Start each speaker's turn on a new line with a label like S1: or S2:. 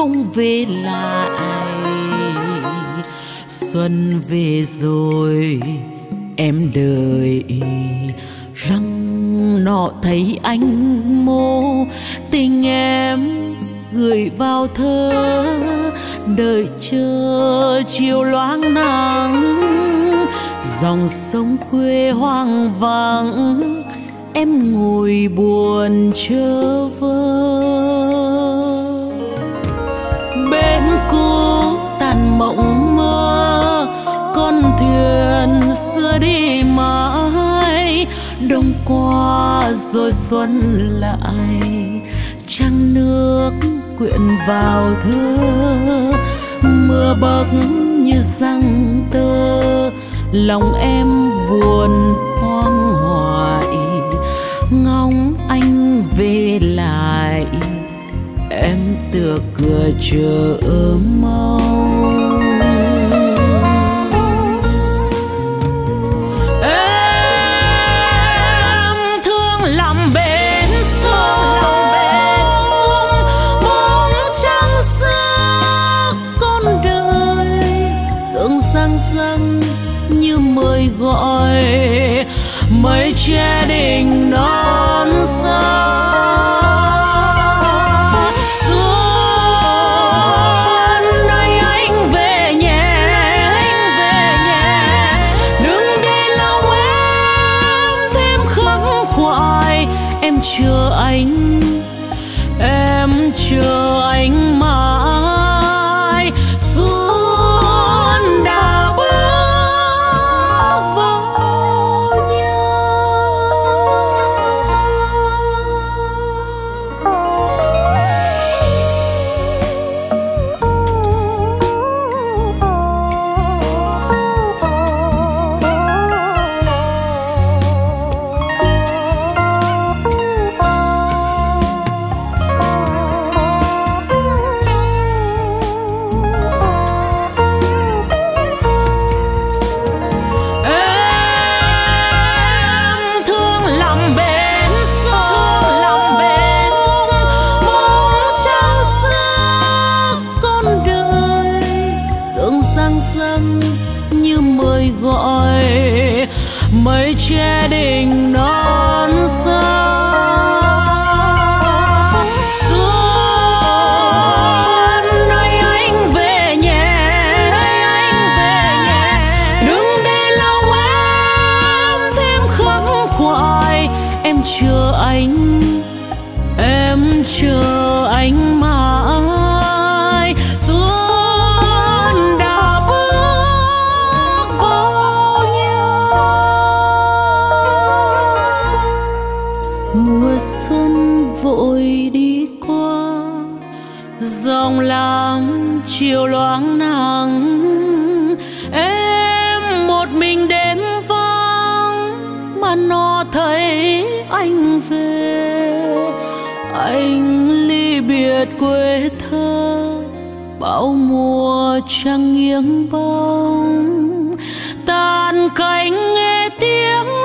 S1: không về lại. Xuân về rồi em đợi răng nọ thấy anh mô, tình em gửi vào thơ, đợi chờ chiều loáng nắng. Dòng sông quê hoang vắng, em ngồi buồn chơ vơ. Bên cũ tàn mộng mơ, con thuyền xưa đi mãi. Đông qua rồi xuân lại, trăng nước quyện vào thơ. Mưa bấc như răng tơ, lòng em buồn hoang hoại. Ngóng anh về lại, em tựa cửa chờ mong. Em thương làm bến sông, bóng trăng xưa con đời. Sương sang răng như mời gọi, mây che đỉnh non xa. Em chờ anh, em chờ anh mãi. Xuân đã bước vào nhà. Như mời gọi, mây che đỉnh non xa. Xuân ơi anh về nhé, đừng để lòng em thêm khắc khoải. Em chờ anh, em chờ anh mãi. Xuân đã bước vào nhà. Mùa xuân vội đi qua, dòng lam chiều loáng nắng. Em một mình đêm vắng mà nó thấy anh về. Anh ly biệt quê thơ, bao mùa trăng nghiêng bóng. Tàn cánh nghe tiếng